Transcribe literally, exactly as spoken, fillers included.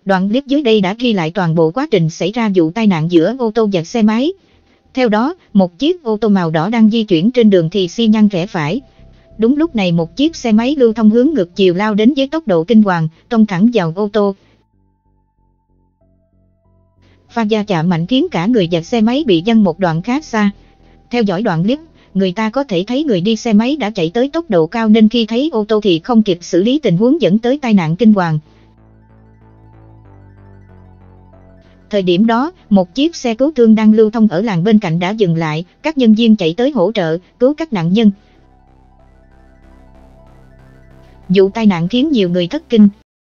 Đoạn clip dưới đây đã ghi lại toàn bộ quá trình xảy ra vụ tai nạn giữa ô tô và xe máy. Theo đó, một chiếc ô tô màu đỏ đang di chuyển trên đường thì xi nhăng rẽ phải. Đúng lúc này một chiếc xe máy lưu thông hướng ngược chiều lao đến với tốc độ kinh hoàng, tông thẳng vào ô tô. Pha va chạm mạnh khiến cả người và xe máy bị văng một đoạn khá xa. Theo dõi đoạn clip, người ta có thể thấy người đi xe máy đã chạy tới tốc độ cao nên khi thấy ô tô thì không kịp xử lý tình huống dẫn tới tai nạn kinh hoàng. Thời điểm đó, một chiếc xe cứu thương đang lưu thông ở làn bên cạnh đã dừng lại, các nhân viên chạy tới hỗ trợ, cứu các nạn nhân. Vụ tai nạn khiến nhiều người thất kinh.